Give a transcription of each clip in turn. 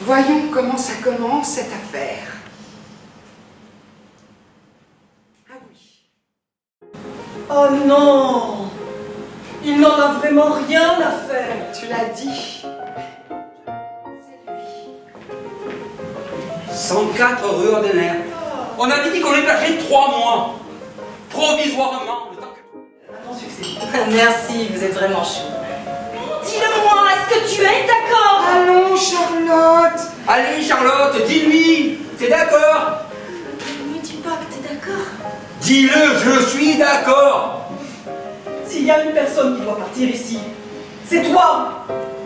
Voyons comment ça commence, cette affaire. Ah oui. Oh non! Il n'en a vraiment rien à faire. Tu l'as dit. C'est lui. 104 rue Ordener. On avait dit qu'on hébergeait 3 mois. Provisoirement. Le temps que... Un bon succès. Merci, vous êtes vraiment chou. Dis-le-moi, est-ce que tu es d'accord? Allons, Charlotte. Allez, Charlotte, dis-lui. T'es d'accord? Ne me dis pas que t'es d'accord. Dis-le, je suis d'accord. S'il y a une personne qui doit partir ici, c'est toi!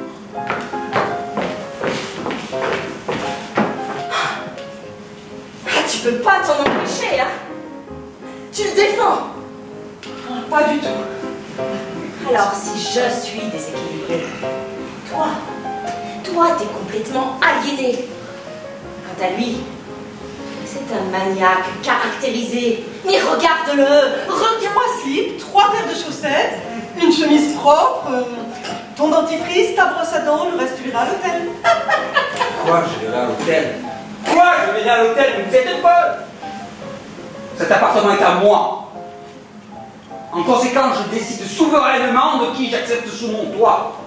Tu peux pas t'en empêcher, hein? Tu le défends. Pas du tout. Alors, si je suis déséquilibrée, toi, t'es complètement aliéné. Quant à lui, c'est un maniaque caractérisé. Mais regarde-le, regarde. 3 slips, 3 paires de chaussettes, une chemise propre, ton dentifrice, ta brosse à dents, le reste tu verras à l'hôtel. Quoi, je vais à l'hôtel? Quoi, je vais à l'hôtel? Mais vous êtes folle! Cet appartement est à moi. En conséquence, je décide souverainement de qui j'accepte sous mon toit.